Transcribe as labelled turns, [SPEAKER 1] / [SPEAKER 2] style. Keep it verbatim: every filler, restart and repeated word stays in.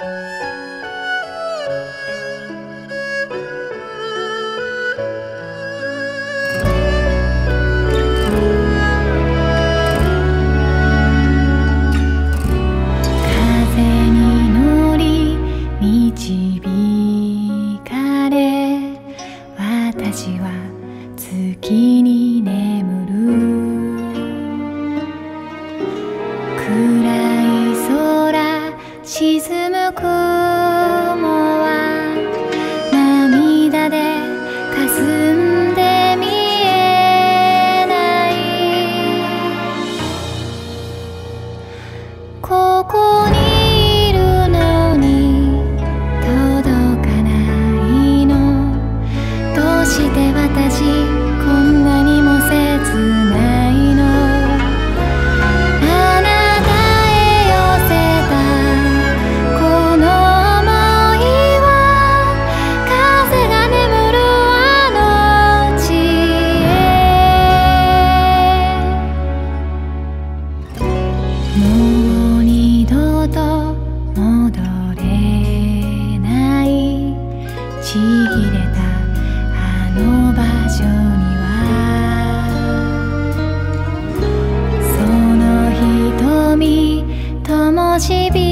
[SPEAKER 1] 私は月に眠る。暗い空沈む雲は涙で霞んで見えない。ここにいるのに届かないの。どうして私こんなにも切ないの。あなたへ寄せたこの想いは風が眠るあの地へ。もう二度と戻れないちぎれたあの場所には、その瞳灯火